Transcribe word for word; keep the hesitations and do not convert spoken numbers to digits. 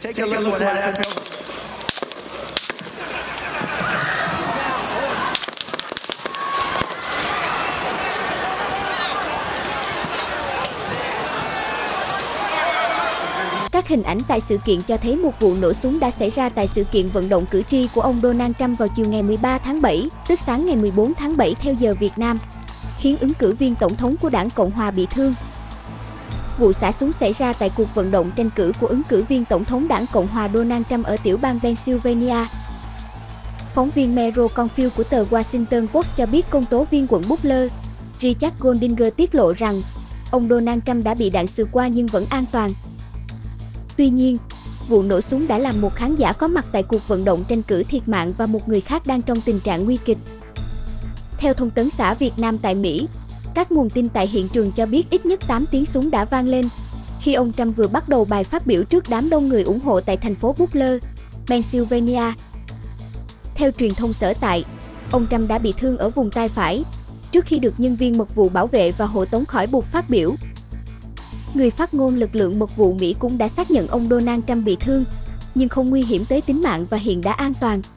Take a look what happened. Các hình ảnh tại sự kiện cho thấy một vụ nổ súng đã xảy ra tại sự kiện vận động cử tri của ông Donald Trump vào chiều ngày mười ba tháng bảy, tức sáng ngày mười bốn tháng bảy theo giờ Việt Nam, khiến ứng cử viên tổng thống của đảng Cộng hòa bị thương. Vụ xả súng xảy ra tại cuộc vận động tranh cử của ứng cử viên tổng thống đảng Cộng hòa Donald Trump ở tiểu bang Pennsylvania. Phóng viên Mero Confield của tờ Washington Post cho biết công tố viên quận Butler, Richard Goldinger tiết lộ rằng ông Donald Trump đã bị đạn sượt qua nhưng vẫn an toàn. Tuy nhiên, vụ nổ súng đã làm một khán giả có mặt tại cuộc vận động tranh cử thiệt mạng và một người khác đang trong tình trạng nguy kịch. Theo Thông tấn xã Việt Nam tại Mỹ, các nguồn tin tại hiện trường cho biết ít nhất tám tiếng súng đã vang lên khi ông Trump vừa bắt đầu bài phát biểu trước đám đông người ủng hộ tại thành phố Butler, Pennsylvania. Theo truyền thông sở tại, ông Trump đã bị thương ở vùng tai phải trước khi được nhân viên mật vụ bảo vệ và hộ tống khỏi buộc phát biểu. Người phát ngôn lực lượng mật vụ Mỹ cũng đã xác nhận ông Donald Trump bị thương, nhưng không nguy hiểm tới tính mạng và hiện đã an toàn.